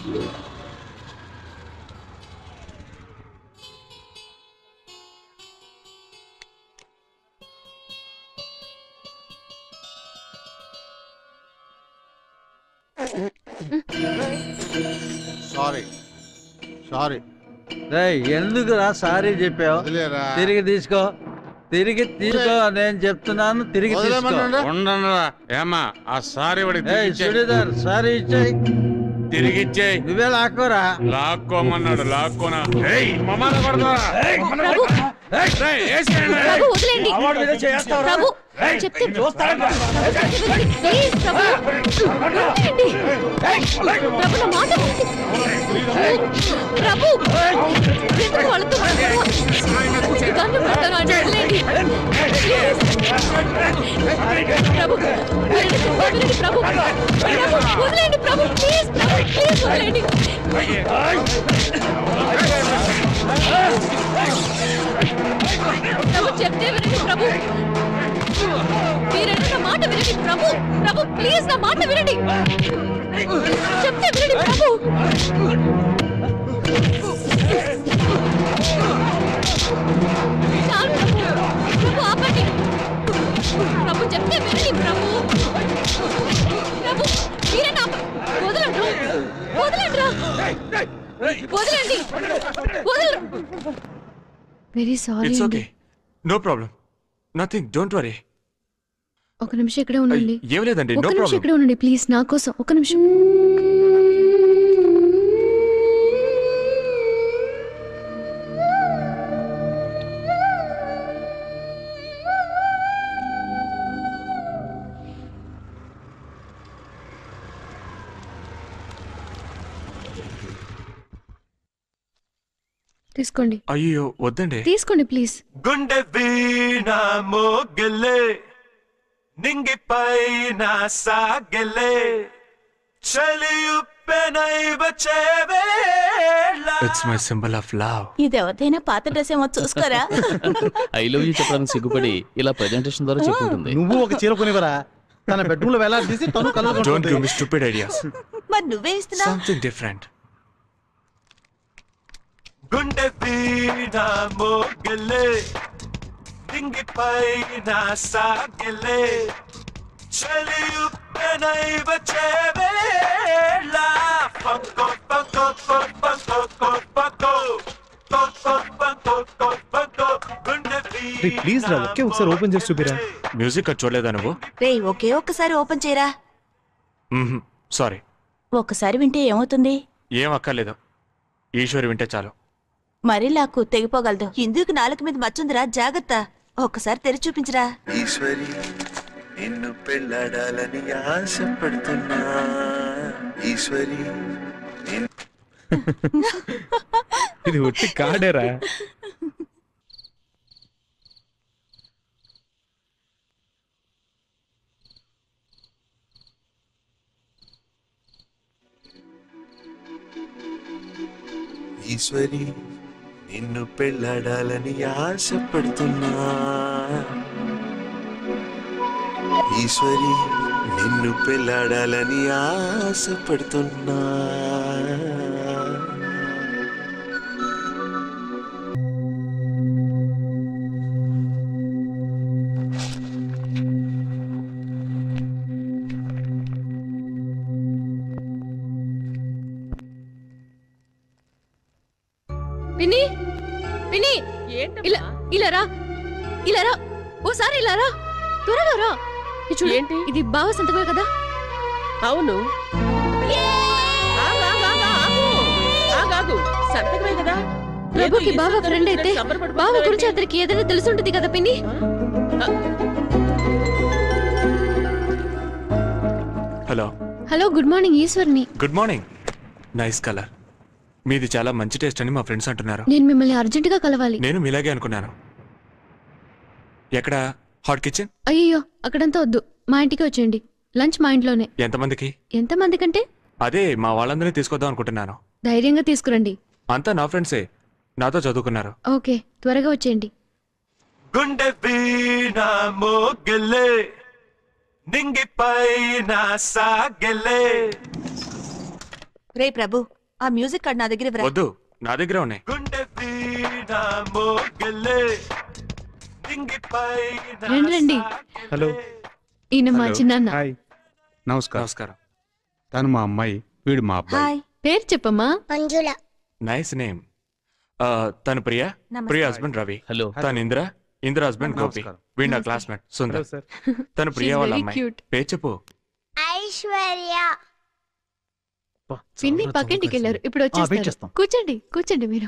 Sorry ఎందుకురా sorry చెప్పావు? తిరిగి తీసుకో నేను చెప్తున్నాను, తిరిగి ఏమా ఆ సారీ చుడిదార్ సారీ ఇచ్చాయి, తిరిగి ఇచ్చేయి. నువ్వే లాక్కోరా. లాక్కోమన్నాడు, లాక్కోనా? చెప్తే వినండి ప్రభు, మీరైనా నా మాట వినండి ప్రభు. ప్రభు ప్లీజ్ నా మాట వినండి, చెప్తే వినండి ప్రభు. చాలు ప్రభు, ఆపండి ప్రభు, చెప్తే వినండి ప్రభు. ప్రభు మీరైనా వదలండి, వదలండి, వదలండి. Very sorry. It's okay, no problem, nothing, don't worry. ఒక నిమిషం ఇక్కడే ఉండండి. ఏం లేదండి, నో ఒక నిమిషం ప్రాబ్లం. ఇక్కడే ఉండండి ప్లీజ్, నా కోసం ఒక నిమిషం. తీసుకోండి. అయ్యో వద్దండి, తీసుకోండి ప్లీజ్. గుండె వీణ మోగలే నింగి పైన సాగలే చలియుప్పెనై వచ్చేవేళ. It's my symbol of love. ఇది ఎవరిదైనా పాత డ్రెస్ ఏమో చూసుకోరా. ఐ లవ్ యూ చెప్పడానికి సిగ్గుపడి ఇలా ప్రెజెంటేషన్ ద్వారా చెప్పుకుంటుంది. నువ్వు ఒక చీర కొనివరా, తన బెడ్రూమ్ లో వేలాడదీసి తను colour. Don't give me stupid ideas. మరి నువ్వే ఇస్తున్నావు. Something different. గుండె వీణ మోగలే నింగి పైన సాగలే చలియుప్పెనై వచ్చేవేళ. పంకో పంకో పంకో పంకో ప్లీజ్ రా, ఒకే ఒకసారి ఓపెన్ చేసి చూపిరా. మ్యూజిక్ అది చూడలేదా నువ్వు? రే ఒకే ఒక్కసారి ఓపెన్ చేయరా. సారీ. ఒక్కసారి వింటే ఏమవుతుంది? ఏం అక్కర్లేదు, ఈశ్వరి వింటే చాలు. మరీ లాక్కు తెగిపోగలదు. ఇందుకు నాలుగు మీద మచ్చుందిరా, జాగ్రత్త. ఒక్కసారి తెరిచి చూపించరా. ఈశ్వరి నిన్ను పెళ్ళాడాలని ఆశపడుతున్నా. ఈశ్వరి ఇది ఒట్టి కాడేరా. ఈశ్వరి నిన్ను పెళ్ళాడాలని ఆశపడుతున్నా. ఈశ్వరి నిన్ను పెళ్ళాడాలని ఆశపడుతున్నా. విని విని, ఇలా రా, ఇలా రా, ఓసారి ఇలా రా, త్వరగా రా. చూడు, ఇది బావ సంతకమే కదా? అవును, సంతకమే కదా. ప్రభుకి బావ ఫ్రెండ్ అయితే బావ గురించి అతనికి ఏదైనా తెలుసుంటుంది కదా పిన్ని. హలో హలో, గుడ్ మార్నింగ్ ఈశ్వర్ని. Good morning. Nice colour. మీది చాలా మంచి టేస్ట్ అని మా ఫ్రెండ్స్ అంటున్నారు. నేను మిమ్మల్ని అర్జెంటుగా కలవాలి. నేను మీలాగే అనుకున్నాను. ఎక్కడ? Hot kitchen? అయ్యో అక్కడంతా వద్దు, మా ఇంటికి వచ్చేయండి. లంచ్ మా ఇంట్లోనే. ఎంతమందికి? ఎంతమంది కంటే అదే మా వాళ్ళందరినీ తీసుకొద్దాం అనుకుంటున్నాను. ధైర్యంగా తీసుకురండి. అంతా నా ఫ్రెండ్సే, నాతో చదువుకున్నారు. ఓకే, త్వరగా వచ్చేయండి. గుండె వీణ మోగలే నింగి పైన సాగలే రే ప్రభు, ఆ మ్యూజిక్ కార్డ్ నా దగ్గర ఇవ్వరా. వద్దు, నా దగ్గర ఉన్నాయి. గుండె వీణ మోగలే నింగిపైన రండి రండి. హలో. ఈయన మా హలో. చిన్నాన్న. హాయ్. నమస్కారం. నమస్కారం. తను మా అమ్మాయి, వీడు మా అబ్బాయి. హాయ్. పేరు చెప్పమ్మా. Nice name. తను ప్రియా, నమస్తే. ప్రియా హస్బెండ్ రవి. హలో. తను ఇంద్ర, ఇంద్ర హస్బెండ్ గోపి. నమస్కారం. వీడు నా నమస్తే. Classmate hello Sundar. సార్. తను ప్రియా She's వాళ్ళ very అమ్మాయి. cute. పేరు చెప్పు. పిన్ని పక్కింటికి వెళ్ళారు, ఇప్పుడు వెయిట్ వచ్చేస్తారు. చేస్తాం. కూర్చోండి కూర్చోండి మీరు.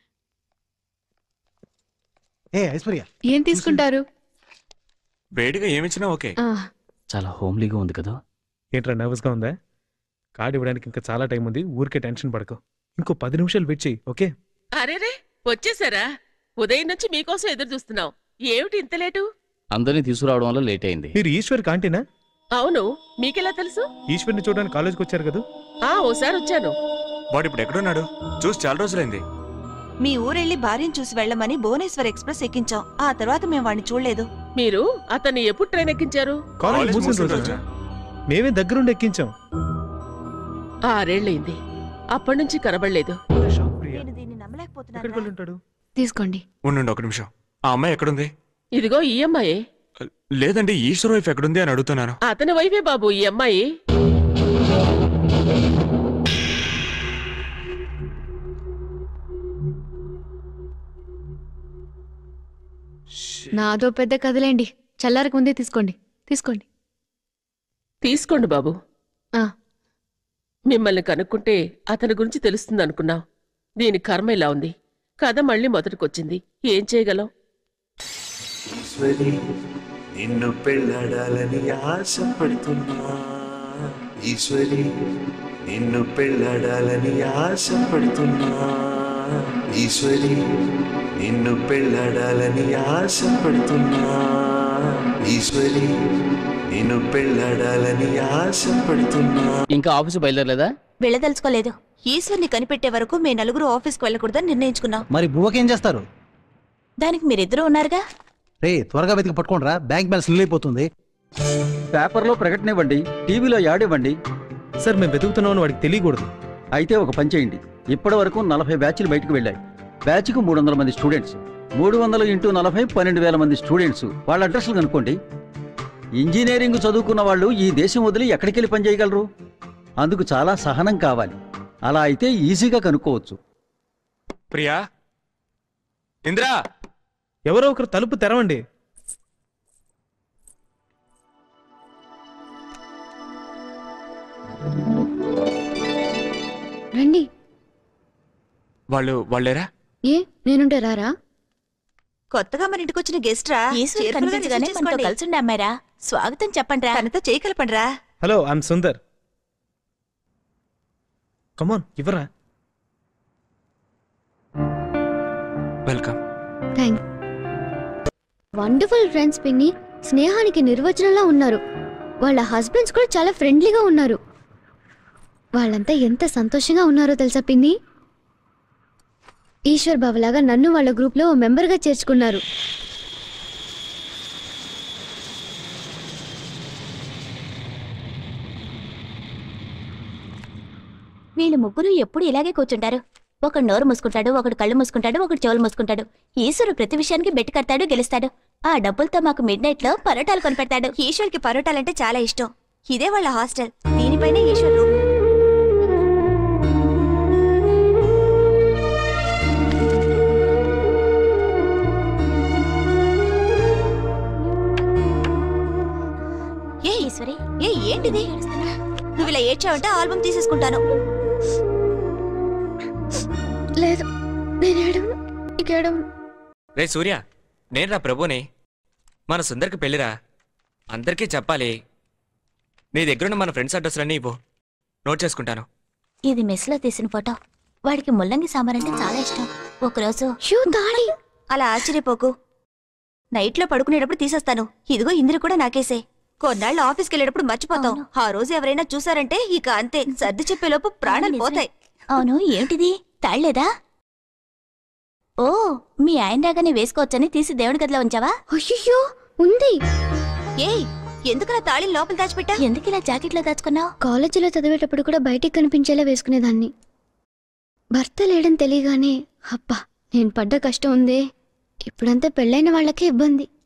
ఏ ఐశ్వర్య, ఏం తీసుకుంటారు? వేడిగా ఏమిచ్చినా ఓకే. ఆ, చాలా హోమ్లీగా ఉంది కదా. ఏంట్రా నర్వస్ గా ఉందా? కార్డు ఇవ్వడానికి ఇంకా చాలా టైం ఉంది. ఊరికే టెన్షన్ పడకు. ఇంకో 10 నిమిషాలు వెయిట్ చెయ్యి. ఓకే? అరేరే వచ్చేసారా? ఉదయం నుంచి మీకోసం ఎదురు చూస్తున్నాం. ఏమిటి ఇంత లేటు? అందరినీ తీసుకురావడం వల్ల లేట్ అయింది. మీరు ఈశ్వర్ కాంటీనా? అవును, మీకెలా తెలుసు? ఈశ్వర్ని చూడడానికి కాలేజ్కి వచ్చారు కదా. ఓసారి వచ్చాను. వాడు ఇప్పుడు ఎక్కడున్నాడు? చూసి చాలా రోజులైంది. మీ ఊరెళ్ళి భార్యను చూసి వెళ్ళమని భువనేశ్వర్ ఎక్స్ప్రెస్ ఎక్కించాం. ఆ తర్వాత మేము వాడిని చూడలేదు. మీరు అతన్ని ఎప్పుడు ట్రైన్ ఎక్కించారు? కాలేజ్ కాలేజ్ మూసిన మూసిన రోజు రోజా? మేమే దగ్గరుండి ఎక్కించాం. 6 ఏళ్ళైంది. అప్పటి నుంచి కనబడలేదు. నేను దీన్ని నమ్మలేకపోతున్నాను. ఎక్కడికి వెళ్ళి ఉంటాడు? తీసుకోండి. ఉండండి ఒక నిమిషం. ఆ అమ్మాయి ఎక్కడుంది? ఇదిగో ఈ అమ్మాయి. లేదండి, ఈశ్వర్ వైఫ్ ఎక్కడుంది అని అడుగుతున్నాను. అతని వైఫే బాబు ఈ అమ్మాయి. నాదో పెద్ద కథలేండి. చల్లారకు ముందే తీసుకోండి. తీసుకోండి. తీసుకోండి బాబు. ఆ, మిమ్మల్ని కనుక్కుంటే అతని గురించి తెలుస్తుంది అనుకున్నాం. దీని కర్మ ఇలా ఉంది. కథ మళ్ళీ మొదటికొచ్చింది. ఏం చేయగలం? ఈశ్వరి నిన్ను పెళ్ళాడాలని ఆశపడుతున్నా. ఈశ్వరి నిన్ను పెళ్ళాడాలని ఆశపడుతున్నా. ఈశ్వరి నిన్ను పెళ్ళాడాలని ఆశపడుతున్నా. ఈశ్వరి నిన్ను పెళ్ళాడాలని ఆశపడుతున్నా. ఇంకా ఆఫీసు బయలుదేరలేదా? వెళ్ళదలుచుకోలేదు. ఈశ్వర్ని కనిపెట్టే వరకు మే నలుగురు ఆఫీస్కి వెళ్ళకూడదని నిర్ణయించుకున్నాం. మరి బువ్వకేం చేస్తారు? దానికి మీరిద్దరూ ఉన్నారుగా. రే త్వరగా వెతికి పట్టుకోండిరా, బ్యాంక్ బ్యాలెన్స్ నిల్ అయిపోతుంది. పేపర్లో ప్రకటన ఇవ్వండి, టీవీలో యాడ్ ఇవ్వండి. సార్ మేము వెతుకుతున్నామని వాడికి తెలియకూడదు. అయితే ఒక పని చేయండి. ఇప్పటి వరకు 40 బ్యాచ్లు బయటకు వెళ్ళాయి. బ్యాచ్కు 300 మంది స్టూడెంట్స్. 300 × 40 12,000 మంది స్టూడెంట్స్. వాళ్ళ అడ్రస్లు కనుక్కోండి. ఇంజనీరింగ్ చదువుకున్న వాళ్ళు ఈ దేశం వదిలి ఎక్కడికెళ్ళి పనిచేయగలరు? అందుకు చాలా సహనం కావాలి. అలా అయితే ఈజీగా కనుక్కోవచ్చు. ప్రియా, ఇంద్రా, ఎవరో ఒకరు తలుపు తెరవండి. రండి. వాళ్ళేరా? ఏ నేనుంటే రారా? కొత్తగా మన ఇంటికి వచ్చిన గెస్ట్ రా. ఈశ్వర్ చేరుకులుగా కనిపించగానే రిసీవ్ మనతో చేసుకోండి. కలిసి ఉండే అమ్మాయిరా. స్వాగతం చెప్పండి రా. తనతో చేయగలపండి రా. Hello, I'm Sundar. కమాన్ ఇవ్వరా. వెల్కమ్. థ్యాంక్. వండర్ఫుల్ ఫ్రెండ్స్ పిన్ని. స్నేహానికి నిర్వచనంలా ఉన్నారు. వాళ్ళ హస్బెండ్స్ కూడా చాలా ఫ్రెండ్లీగా ఉన్నారు. వాళ్ళంతా ఎంత సంతోషంగా ఉన్నారో తెలుసా పిన్ని? ఈశ్వర్ బాబులాగా నన్ను వాళ్ళ గ్రూప్లో ఓ మెంబర్గా చేర్చుకున్నారు. వీళ్ళు ముగ్గురు ఎప్పుడు ఇలాగే కూర్చుంటారు. ఒకడు నోరు మూసుకుంటాడు, ఒకడు కళ్ళు మూసుకుంటాడు, ఒకడు చెవులు మూసుకుంటాడు. ఈశ్వరు ప్రతి విషయానికి బెట్టు కడతాడు, గెలుస్తాడు. ఆ డబ్బులతో మాకు మిడ్ లో పరోటాలు కొనిపెడతాడు. ఈశ్వర్కి పరోటాలంటే చాలా ఇష్టం. ఇదే వాళ్ళ హాస్టల్. దీనిపైనే ఈశ్వర్ రూమ్. ఏ ఈశ్వరి, ఏ ఏంటిది? నువ్వు ఇలా ఏడ్చావంటే ఆల్బమ్ తీసేసుకుంటాను. లేదు, నేను ఏడవను. నీకు ఏడవను. రే సూర్య, నేను రా ప్రభుని. మన సుందర్కి పెళ్ళిరా. అందరికీ చెప్పాలి. నీ దగ్గరున్న మన ఫ్రెండ్స్ అడ్రస్లన్నీ ఇవ్వు, నోట్ చేసుకుంటాను. ఇది మెస్లో తీసిన ఫోటో. వాడికి ముల్లంగి సాంబార్ అంటే చాలా ఇష్టం. ఒకరోజు అలా ఆశ్చర్యపోకు. నైట్లో పడుకునేటప్పుడు తీసేస్తాను. ఇదిగో ఇందిరి కూడా నాకేసే. కొన్నాళ్ళు ఆఫీస్కి వెళ్ళేటప్పుడు మర్చిపోతాం. ఆ రోజు ఎవరైనా చూసారంటే ఇక అంతే. సర్ది చెప్పేలోపు ప్రాణాలు పోతాయి. అవును, ఏమిటిది? తాళ్లేదా? ఓ, మీ ఆయన రాగానే వేసుకోవచ్చని తీసి దేవుడి గదిలో ఉంచావా? అయ్యో ఉంది. ఏయ్, ఎందుకలా తాళి లోపల దాచిపెట్టా? ఎందుకు ఇలా జాకెట్లో దాచుకున్నావు? కాలేజీలో చదివేటప్పుడు కూడా బయటికి కనిపించేలా వేసుకునేదాన్ని. భర్త లేడని తెలియగానే అబ్బా నేను పడ్డ కష్టం ఉందే, ఇప్పుడంతా పెళ్ళైన వాళ్ళకే ఇబ్బంది.